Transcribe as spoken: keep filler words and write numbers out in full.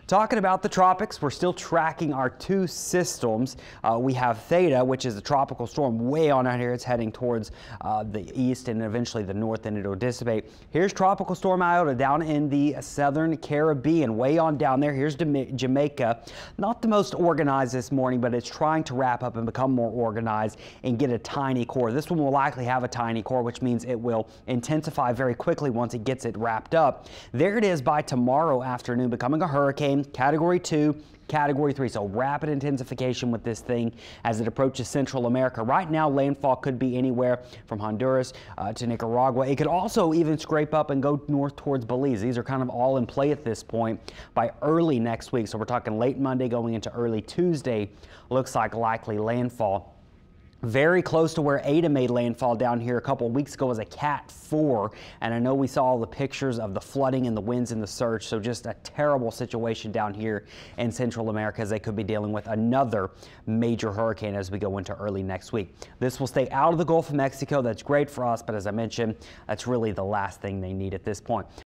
Talking about the tropics, we're still tracking our two systems. Uh, we have Theta, which is a tropical storm way on out here. It's heading towards uh, the east and eventually the north, and it'll dissipate. Here's Tropical Storm Iota down in the southern Caribbean, way on down there. Here's Jamaica. Not the most organized this morning, but it's trying to wrap up and become more organized and get a tiny core. This one will likely have a tiny core, which means it will intensify very quickly once it gets it wrapped up. There it is by tomorrow afternoon, becoming a hurricane. Category two, Category three, so rapid intensification with this thing as it approaches Central America. Right now, landfall could be anywhere from Honduras uh, to Nicaragua. It could also even scrape up and go north towards Belize. These are kind of all in play at this point by early next week. So we're talking late Monday going into early Tuesday. Looks like likely landfall. Very close to where Iota made landfall down here a couple of weeks ago as a Cat four, and I know we saw all the pictures of the flooding and the winds and the surge, so just a terrible situation down here in Central America as they could be dealing with another major hurricane as we go into early next week. This will stay out of the Gulf of Mexico. That's great for us, but as I mentioned, that's really the last thing they need at this point.